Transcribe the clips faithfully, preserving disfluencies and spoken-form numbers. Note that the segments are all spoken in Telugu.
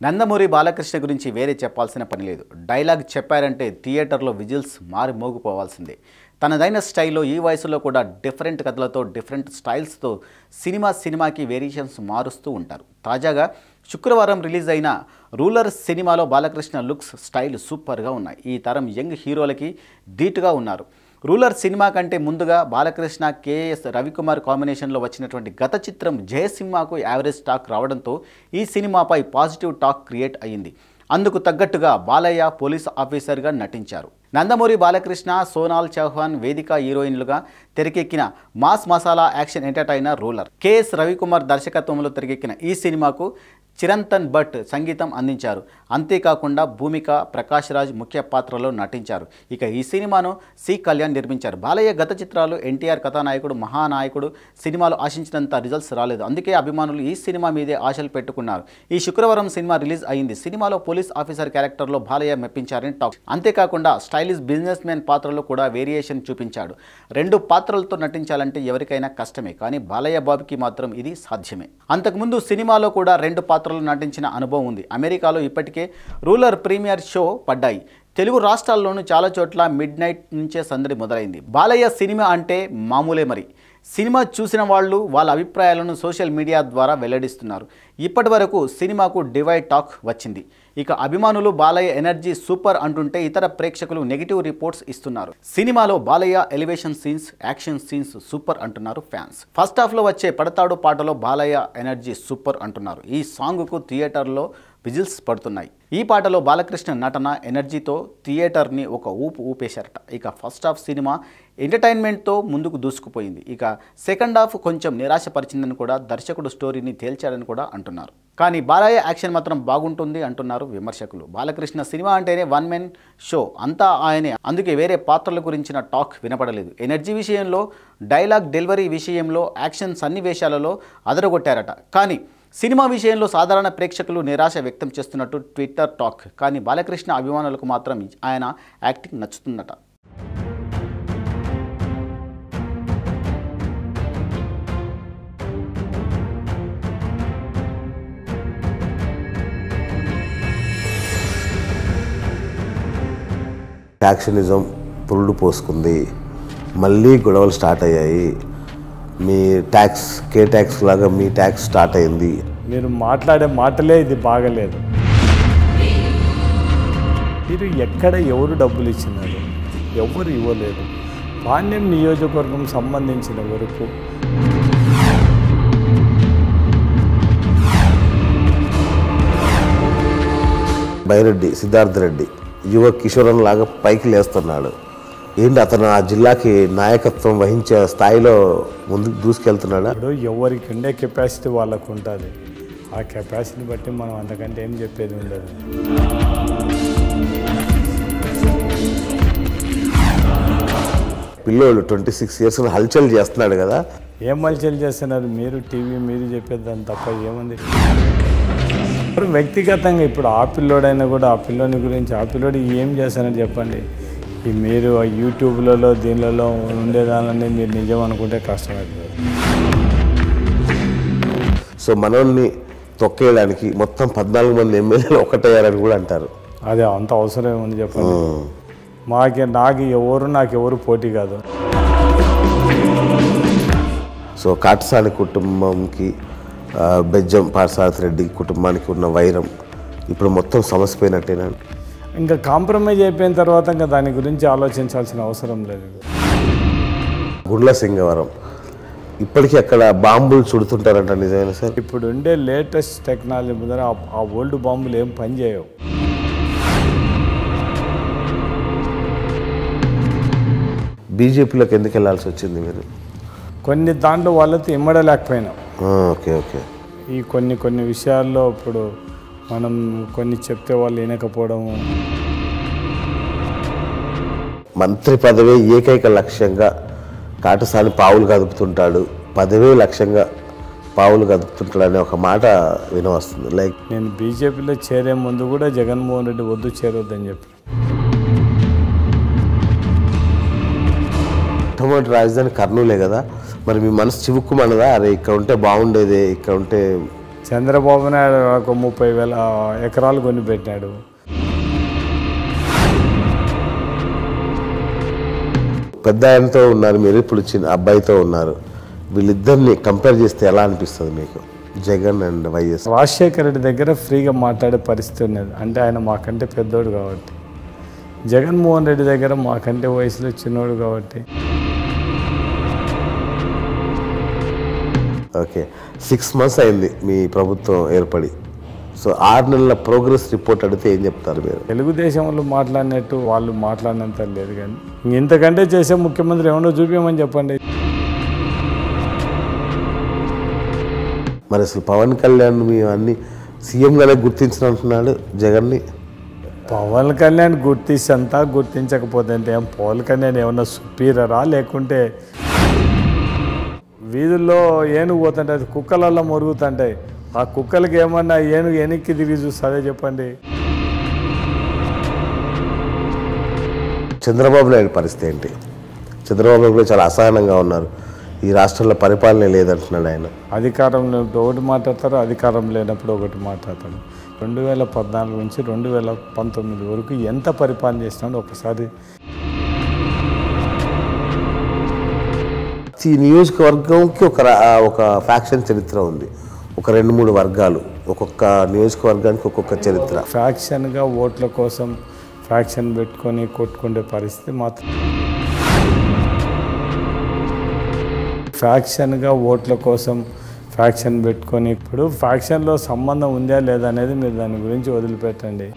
నందమూరి బాలకృష్ణ గురించి వేరే చెప్పాల్సిన పని లేదు. డైలాగ్ చెప్పారంటే థియేటర్లో విజిల్స్ మారి మోగిపోవాల్సిందే. తనదైన స్టైల్లో ఈ వయసులో కూడా డిఫరెంట్ కథలతో డిఫరెంట్ స్టైల్స్తో సినిమా సినిమాకి వేరియేషన్స్ మారుస్తూ ఉంటారు. తాజాగా శుక్రవారం రిలీజ్ అయిన రూలర్ సినిమాలో బాలకృష్ణ లుక్స్ స్టైల్ సూపర్గా ఉన్నాయి. ఈ తరం యంగ్ హీరోలకి ధీటుగా ఉన్నారు. రూలర్ సినిమా కంటే ముందుగా బాలకృష్ణ కేఎస్ రవికుమార్ కాంబినేషన్లో వచ్చినటువంటి గత చిత్రం జయసింహకు యావరేజ్ టాక్ రావడంతో ఈ సినిమాపై పాజిటివ్ టాక్ క్రియేట్ అయ్యింది. అందుకు తగ్గట్టుగా బాలయ్య పోలీస్ ఆఫీసర్గా నటించారు. నందమూరి బాలకృష్ణ, సోనాల్ చౌహాన్ వేదిక హీరోయిన్లుగా తెరకెక్కిన mass masala action entertainer Ruler. KS Ravikumar దర్శకత్వంలో తెరకెక్కిన ఈ సినిమాకు చిరంతన్ భట్ సంగీతం అందించారు. అంతేకాకుండా భూమిక, ప్రకాష్ రాజ్ ముఖ్య పాత్రలో నటించారు. ఇక ఈ సినిమాను సి కళ్యాణ్ నిర్మించారు. బాలయ్య గత చిత్రాలు ఎన్టీఆర్ కథానాయకుడు, మహానాయకుడు సినిమాలు ఆశించినంత రిజల్ట్స్ రాలేదు. అందుకే అభిమానులు ఈ సినిమా మీదే ఆశలు పెట్టుకున్నారు. ఈ శుక్రవారం సినిమా రిలీజ్ అయింది. సినిమాలో పోలీస్ ఆఫీసర్ క్యారెక్టర్లో బాలయ్య మెప్పించారని టాక్. అంతేకాకుండా స్టైలిష్ బిజినెస్ మ్యాన్ పాత్రలో కూడా వేరియేషన్ చూపించాడు. రెండు పాత్రలతో నటించాలంటే ఎవరికైనా కష్టమే, కానీ బాలయ్య బాబుకి మాత్రం ఇది సాధ్యమే. అంతకుముందు సినిమాలో కూడా రెండు పాత్రలు నటించిన అనుభవం ఉంది. అమెరికాలో ఇప్పటికే రూలర్ ప్రీమియర్ షో పడ్డాయి. తెలుగు రాష్ట్రాల్లోనూ చాలా చోట్ల మిడ్ నైట్ నుంచే సందడి మొదలైంది. బాలయ్య సినిమా అంటే మామూలే మరి. సినిమా చూసిన వాళ్ళు వాళ్ళ అభిప్రాయాలను సోషల్ మీడియా ద్వారా వెల్లడిస్తున్నారు. ఇప్పటి వరకు సినిమాకు డివైడ్ టాక్ వచ్చింది. ఇక అభిమానులు బాలయ్య ఎనర్జీ సూపర్ అంటుంటే ఇతర ప్రేక్షకులు నెగిటివ్ రిపోర్ట్స్ ఇస్తున్నారు. సినిమాలో Balayya elevation scenes, action scenes super అంటున్నారు ఫ్యాన్స్. ఫస్ట్ హాఫ్లో వచ్చే పడతాడు పాటలో బాలయ్య ఎనర్జీ సూపర్ అంటున్నారు. ఈ సాంగ్కు థియేటర్లో విజిల్స్ పడుతున్నాయి. ఈ పాటలో బాలకృష్ణ నటన ఎనర్జీతో థియేటర్ని ఒక ఊపు ఊపేశారట. ఇక ఫస్ట్ హాఫ్ సినిమా ఎంటర్టైన్మెంట్తో ముందుకు దూసుకుపోయింది. ఇక సెకండ్ హాఫ్ కొంచెం నిరాశపరిచిందని కూడా దర్శకుడు స్టోరీని తేల్చాడని కూడా అంటున్నారు. కానీ బాలయ్య యాక్షన్ మాత్రం బాగుంటుంది అంటున్నారు విమర్శకులు. బాలకృష్ణ సినిమా అంటేనే వన్ మెన్ షో, అంతా ఆయనే, అందుకే వేరే పాత్రల గురించిన టాక్ వినపడలేదు. ఎనర్జీ విషయంలో, డైలాగ్ డెలివరీ విషయంలో, యాక్షన్ సన్నివేశాలలో అదరగొట్టారట. కానీ సినిమా విషయంలో సాధారణ ప్రేక్షకులు నిరాశ వ్యక్తం చేస్తున్నట్టు ట్విట్టర్ టాక్. కానీ బాలకృష్ణ అభిమానులకు మాత్రం ఆయన యాక్టింగ్ నచ్చుతుందట. యాక్షనిజం పురుడు పోసుకుంది, మళ్ళీ గొడవలు స్టార్ట్ అయ్యాయి. మీ ట్యాక్స్ కే ట్యాక్స్ లాగా మీ ట్యాక్స్ స్టార్ట్ అయింది. మీరు మాట్లాడే మాటలే ఇది బాగలేదు. మీరు ఎక్కడ ఎవరు డబ్బులు ఇచ్చినారు? ఎవరు ఇవ్వలేదు. పాణ్యం నియోజకవర్గం సంబంధించిన వరకు బైరెడ్డి సిద్ధార్థ రెడ్డి యువ కిషోరన్ లాగా పైకి లేస్తున్నాడు. ఏంటి అతను ఆ జిల్లాకి నాయకత్వం వహించే స్థాయిలో ముందుకు దూసుకెళ్తున్నాడా? ఇప్పుడు ఎవరికి ఉండే కెపాసిటీ వాళ్ళకు ఉంటుంది. ఆ కెపాసిటీని బట్టి మనం అంతకంటే ఏం చెప్పేది ఉండదు. పిల్లోడు ట్వంటీ సిక్స్ ఇయర్స్ హల్చల్ చేస్తున్నాడు కదా. ఏం హల్చల్ చేస్తున్నారు? మీరు టీవీ మీరు చెప్పేదాన్ని తప్ప ఏముంది? ఇప్పుడు వ్యక్తిగతంగా ఇప్పుడు ఆ పిల్లోడైనా కూడా ఆ పిల్లోని గురించి ఆ పిల్లోడు ఏం చేస్తానని చెప్పండి. ఈ మీరు యూట్యూబ్లలో దీనిలలో ఉండేదాన్ని మీరు నిజం అనుకుంటే కష్టమవుతుంది. సో మనల్ని తొక్కేయడానికి మొత్తం పద్నాలుగు మంది ఎమ్మెల్యేలు ఒకటయ్యారని కూడా అంటారు. అదే అంత అవసరం ఏముంది చెప్పండి. మాకే నాకు ఎవరు నాకు ఎవరు పోటీ కాదు. సో కాటసాని కుటుంబంకి బెజ్జం పార్సారథి రెడ్డి కుటుంబానికి ఉన్న వైరం ఇప్పుడు మొత్తం సమసిపోయినట్టేనా? ఇంకా కాంప్రమైజ్ అయిపోయిన తర్వాత ఇంకా దాని గురించి ఆలోచించాల్సిన అవసరం లేదు. గుండ్ల సింగవరం ఇప్పటికీ అక్కడ బాంబులు చుడుతుంటారంట, నిజమేనా సార్? ఇప్పుడు ఉండే లేటెస్ట్ టెక్నాలజీ ముందర ఆ ఓల్డ్ బాంబులు ఏం పనిచేయవు. బీజేపీలోకి ఎందుకు వెళ్ళాల్సి వచ్చింది మీరు? కొన్ని దాంట్లో వాళ్ళతో ఇమ్మడలేకపోయినాం. ఓకే ఓకే ఈ కొన్ని కొన్ని విషయాల్లో ఇప్పుడు మనం కొన్ని చెప్తే వాళ్ళు వినకపోవడము. మంత్రి పదవే ఏకైక లక్ష్యంగా కాటసాని పావులు కదుపుతుంటాడు, పదవే లక్ష్యంగా పావులు కదుపుతుంటాడు అనే ఒక మాట వినవస్తుంది. లైక్ నేను బీజేపీలో చేరే ముందు కూడా జగన్మోహన్ రెడ్డి వద్దు చేరొద్దని చెప్పి. మొట్టమొదటి రాజధాని కర్నూలే కదా, మరి మీ మనసు చివుక్కుమన్నదా? అరే ఇక్కడ ఉంటే బాగుండేది, ఇక్కడ ఉంటే చంద్రబాబు నాయుడు ఒక ముప్పై వేల ఎకరాలు కొని పెట్టినాడు. పెద్ద ఆయనతో ఉన్నారు మీరు, ఇప్పుడు చిన్న అబ్బాయితో ఉన్నారు. వీళ్ళిద్దరిని కంపేర్ చేస్తే ఎలా అనిపిస్తుంది మీకు, జగన్ అండ్ వైఎస్? రాజశేఖర రెడ్డి దగ్గర ఫ్రీగా మాట్లాడే పరిస్థితి ఉన్నది, అంటే ఆయన మాకంటే పెద్దోడు కాబట్టి. జగన్మోహన్ రెడ్డి దగ్గర మాకంటే వయసులో చిన్నోడు కాబట్టి. ఓకే, సిక్స్ మంత్స్ అయింది మీ ప్రభుత్వం ఏర్పడి. సో ఆరు నెలల ప్రోగ్రెస్ రిపోర్ట్ అడిగితే ఏం చెప్తారు మీరు? తెలుగుదేశంలో మాట్లాడినట్టు వాళ్ళు మాట్లాడినంత లేదు, కానీ ఇంతకంటే చేసే ముఖ్యమంత్రి ఏమన్నా చూపించమని చెప్పండి. మరి అసలు పవన్ కళ్యాణ్ మీ అన్ని సీఎంగానే గుర్తించినట్టున్నాడు జగన్ని. పవన్ కళ్యాణ్ గుర్తించంతా గుర్తించకపోతే అంటే ఏం పవన్ కళ్యాణ్ ఏమన్నా సుపీరియరా, లేకుంటే వీధుల్లో ఏనుగు పోతుంటే అది కుక్కలల్లో మొరుగుతుంటాయి, ఆ కుక్కలకి ఏమన్నా ఏనుగు వెనక్కి తిరిగి చూస్తుందే చెప్పండి. చంద్రబాబు నాయుడు పరిస్థితి ఏంటి? చంద్రబాబు నాయుడు కూడా చాలా అసహనంగా ఉన్నారు, ఈ రాష్ట్రంలో పరిపాలన లేదంటున్నాడు ఆయన. అధికారంలో ఒకటి మాట్లాడతారు, అధికారం లేనప్పుడు ఒకటి మాట్లాడతాడు. రెండు వేల పద్నాలుగు నుంచి రెండు వేల పంతొమ్మిది వరకు ఎంత పరిపాలన చేసినాడో ఒకసారి. ఈ నియోజకవర్గంకి ఒక రా- ఒక ఫ్యాక్షన్ చరిత్ర ఉంది, ఒక రెండు మూడు వర్గాలు, ఒక్కొక్క నియోజకవర్గానికి ఒక్కొక్క చరిత్ర. ఫ్యాక్షన్గా ఓట్ల కోసం ఫ్యాక్షన్ పెట్టుకొని కొట్టుకునే పరిస్థితి మాత్రం. ఫ్యాక్షన్గా ఓట్ల కోసం ఫ్యాక్షన్ పెట్టుకొని, ఇప్పుడు ఫ్యాక్షన్లో సంబంధం ఉందా లేదా అనేది మీరు దాని గురించి వదిలిపెట్టండి.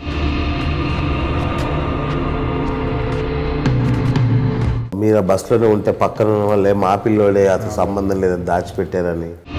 మీరు ఆ బస్సులోనే ఉంటే పక్కన ఉన్న వాళ్ళే మా పిల్లోడే అతను సంబంధం లేదని దాచిపెట్టారని